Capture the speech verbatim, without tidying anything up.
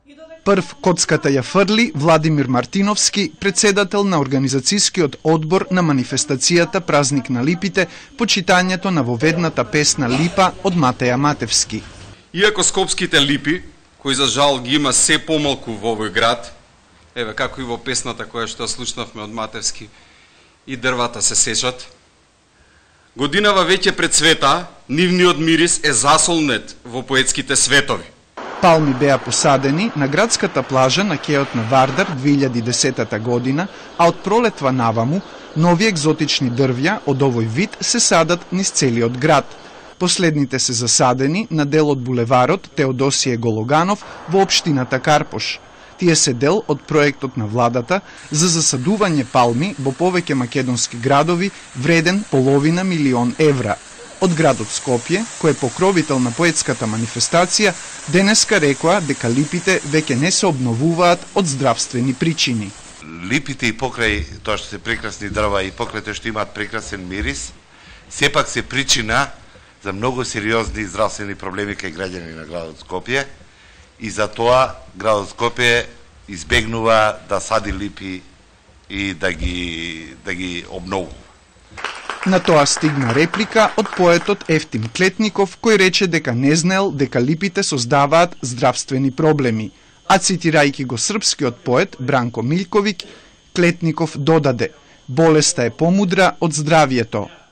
Прв коцката ја фрли Владимир Мартиновски, председател на организацијскиот одбор на манифестацијата Празник на липите, по читањето на воведната песна Липа од Матеја Матевски. Иако скопските липи, кои за жал ги има се помалку во овој град, еве како и во песната која што слушнавме од Матевски, и дрвата се сечат, годинава веќе пред света, нивниот мирис е засолнет во поетските светови. Палми беа посадени на градската плажа на кеот на Вардар две илјади и десета година, а од пролетва наваму, нови екзотични дрвја од овој вид се садат низ целиот град. Последните се засадени на дел од булеварот Теодосије Гологанов во општината Карпош. Тие се дел од проектот на владата за засадување палми во повеќе македонски градови вреден половина милион евра. Од градот Скопје, кој е покровител на поетската манифестација, денеска рекоа дека липите веќе не се обновуваат од здравствени причини. Липите и покрај тоа што се прекрасни дрва и покрај тоа што имаат прекрасен мирис, сепак се причина за многу сериозни здравствени проблеми кај граѓани на градот Скопје и за тоа градот Скопје избегнува да сади липи и да ги да ги обновува. На тоа стигна реплика од поетот Ефтим Клетников, кој рече дека не знаел дека липите создаваат здравствени проблеми, а цитирајќи го српскиот поет Бранко Милковиќ, Клетников додаде: "Болеста е помудра од здравието."